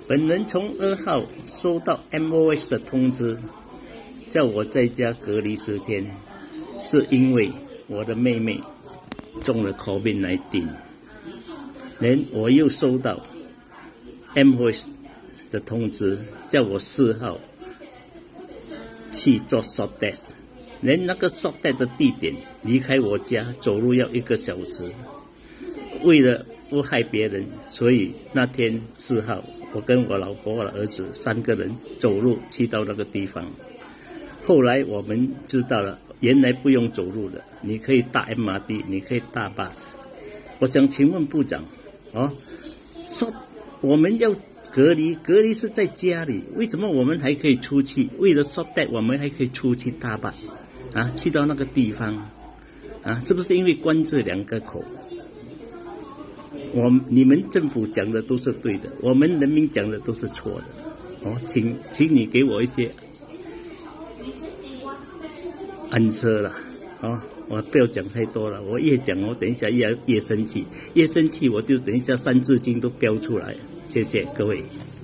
本人从2号收到 MOS 的通知，叫我在家隔离10天，是因为我的妹妹中了 COVID-19。然我又收到 MOS 的通知，叫我4号去做 swab test。连那个 swab test 的地点离开我家走路要1个小时，为了不害别人，所以那天4号，我跟我老婆、我的儿子3个人走路去到那个地方。后来我们知道了，原来不用走路的，你可以搭 MRT， 你可以搭 bus。我想请问部长，说我们要隔离是在家里，为什么我们还可以出去？为了 swab test， 我们还可以出去搭 bus， 去到那个地方，是不是因为关这2个口？你们政府讲的都是对的，我们人民讲的都是错的。请你给我一些answer啦。我不要讲太多了，我越讲我等一下越生气，越生气我就等一下3字经都飙出来。谢谢各位。